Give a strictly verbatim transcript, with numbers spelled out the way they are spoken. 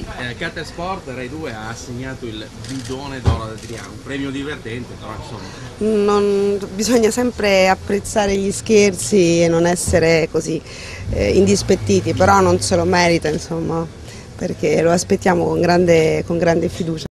Eh, Cater Sport Rai due ha assegnato il bidone d'oro ad Adriano, un premio divertente, però insomma. Non, bisogna sempre apprezzare gli scherzi e non essere così eh, indispettiti, però non se lo merita, insomma, perché lo aspettiamo con grande, con grande fiducia.